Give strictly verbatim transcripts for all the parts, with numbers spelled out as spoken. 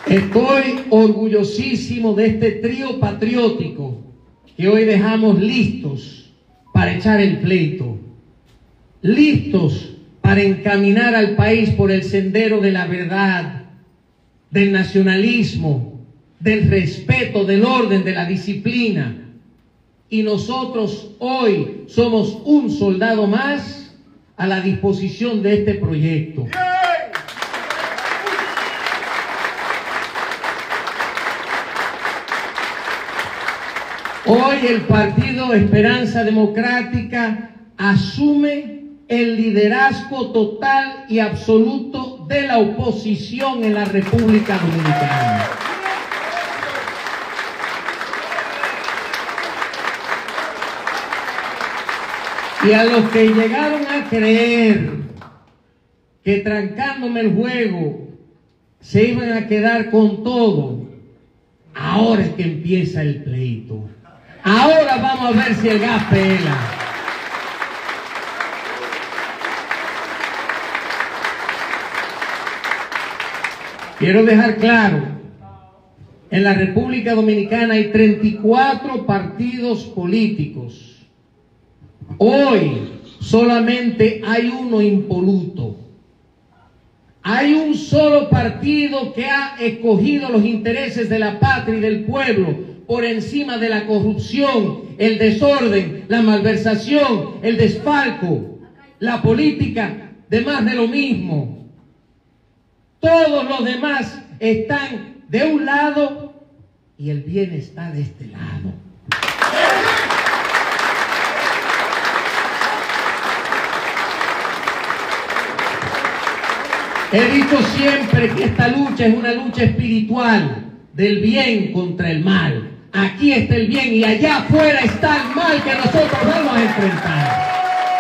Estoy orgullosísimo de este trío patriótico que hoy dejamos listos para echar el pleito, listos para encaminar al país por el sendero de la verdad, del nacionalismo, del respeto, del orden, de la disciplina. Y nosotros hoy somos un soldado más a la disposición de este proyecto. Hoy el Partido Esperanza Democrática asume el liderazgo total y absoluto de la oposición en la República Dominicana. Y a los que llegaron a creer que trancándome el juego se iban a quedar con todo, ahora es que empieza el pleito. Ahora vamos a ver si el gas pela. Quiero dejar claro, en la República Dominicana hay treinta y cuatro partidos políticos. Hoy solamente hay uno impoluto. Hay un solo partido que ha escogido los intereses de la patria y del pueblo por encima de la corrupción, el desorden, la malversación, el desfalco, la política de más de lo mismo. Todos los demás están de un lado y el bien está de este lado. He dicho siempre que esta lucha es una lucha espiritual del bien contra el mal. Aquí está el bien y allá afuera está el mal que nosotros vamos a enfrentar.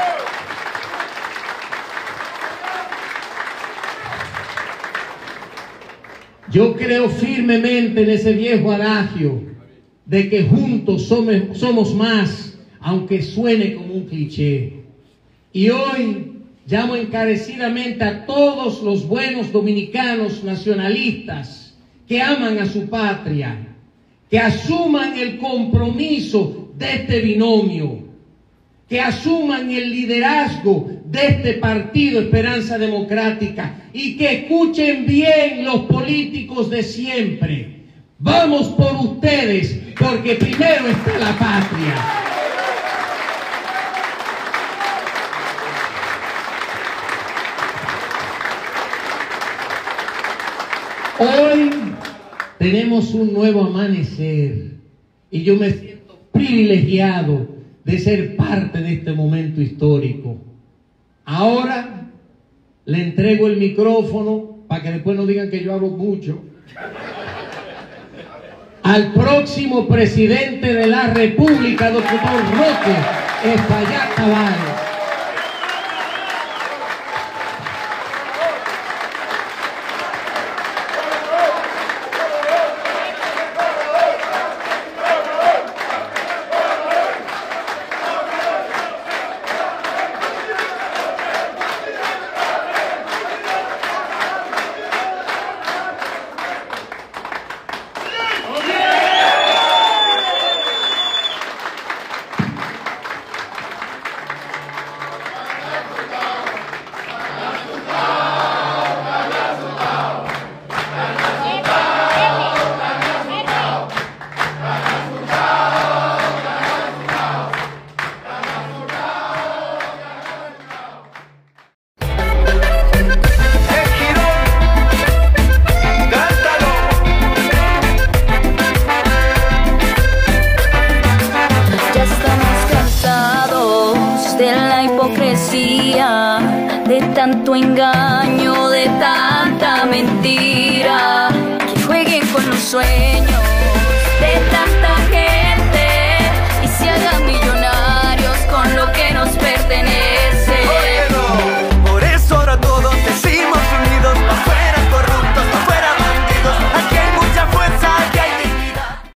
Yo creo firmemente en ese viejo adagio de que juntos somos, somos más, aunque suene como un cliché. Y hoy llamo encarecidamente a todos los buenos dominicanos nacionalistas que aman a su patria, que asuman el compromiso de este binomio, que asuman el liderazgo de este partido Esperanza Democrática y que escuchen bien los políticos de siempre. Vamos por ustedes, porque primero está la patria. Hoy tenemos un nuevo amanecer y yo me siento privilegiado de ser parte de este momento histórico. Ahora le entrego el micrófono para que después no digan que yo hablo mucho al próximo presidente de la República, doctor Roque Espaillat Tavares. De tanto engaño, de tanta mentira, que jueguen con los sueños.